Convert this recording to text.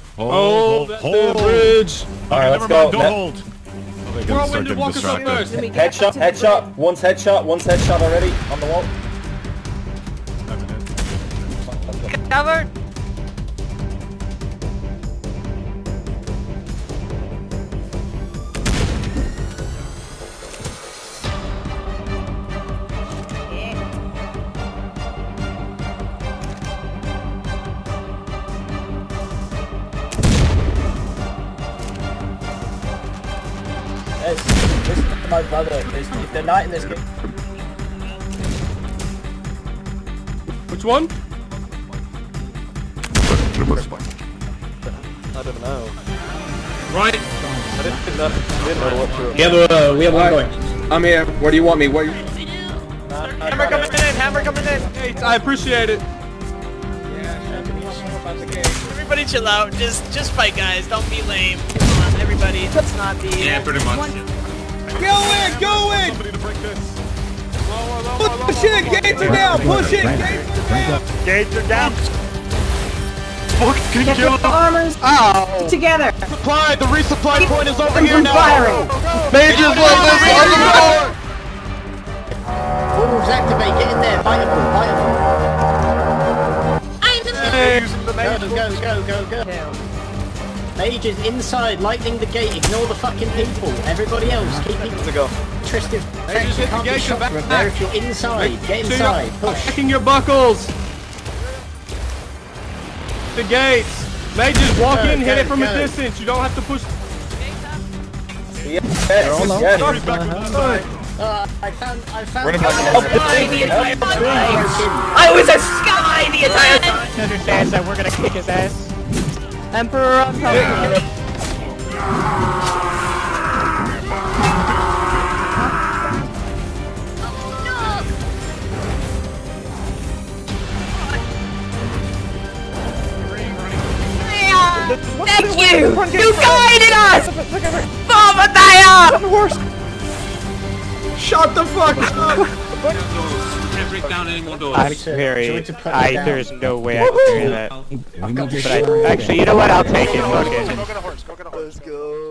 Hold the bridge. Alright, let's go. Don't hold. Whirlwind walkers up first. Headshot, headshot. One's headshot already on the wall. Covered. Listen to my brother. If they're not in this game. Which one? I don't know. Right. I didn't know what to... We have one going. I'm here. Where do you want me? Where? Hammer coming in. Hammer coming in. Hey, I appreciate it. Everybody chill out. Just fight, guys. Don't be lame. Come on, everybody. Let's not be. Yeah, pretty much. Go in! Go in! Push it! Gates are down! Push it! Gates are down! Get the armors together. Supply! The resupply point is over here now! Firing. Majors love this on the floor! Portals activate, get in there, fight them. Go. Mages inside, lightning the gate, ignore the fucking people. Everybody else, keep interested. Mages hit the gate, come back. There if you're inside, get inside, push. Checking your buckles. The gates. Mages, walk in, hit it from a distance. You don't have to push. Yes. I found I was a sky the entire time. Understands that we're gonna kick his ass. Emperor on top. Thank you! You guided us! Bombadilla! Shut the fuck up! I'm very. There's no way I can do that. But actually, you know what? I'll take it. Fuck it. Let's go.